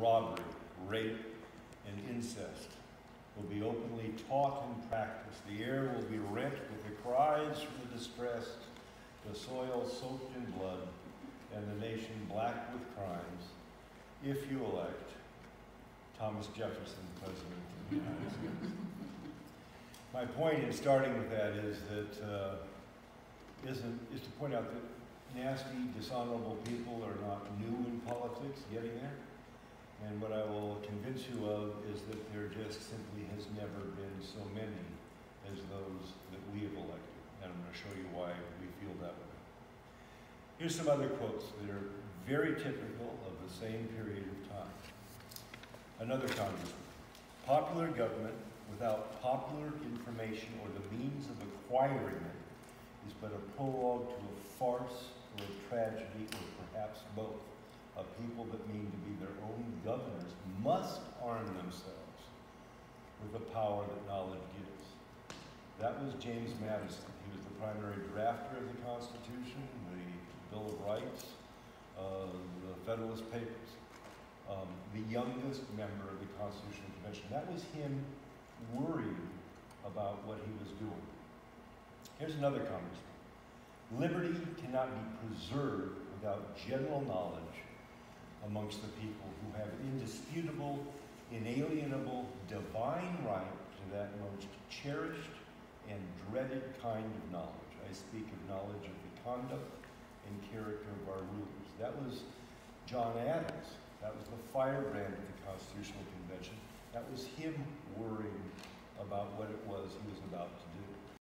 robbery, rape, and incest will be openly taught and practiced. The air will be rent with the cries from the distressed, the soil soaked in blood, and the nation black with crimes, if you elect Thomas Jefferson President of the United States. My point in starting with that is that is to point out that nasty, dishonorable people are not new in politics, getting there. And what I will convince you of is that there just simply has never been so many as those that we have elected. And I'm going to show you why we feel that way. Here's some other quotes that are very typical of the same period of time. Another congressman: popular government without popular information or the means of acquiring it is but a prologue to a farce or a tragedy, or perhaps both. A people that mean to be their own governors must arm themselves with the power that knowledge gives. That was James Madison. He was the primary drafter of the Constitution, the Bill of Rights, the Federalist Papers, the youngest member of the Constitutional Convention. That was him worried about what he was doing. Here's another congressman: liberty cannot be preserved without general knowledge amongst the people who have indisputable, inalienable, divine right to that most cherished and dreaded kind of knowledge. I speak of knowledge of the conduct and character of our rulers. That was John Adams. That was the firebrand of the Constitutional Convention. That was him worrying about what it was he was about to do.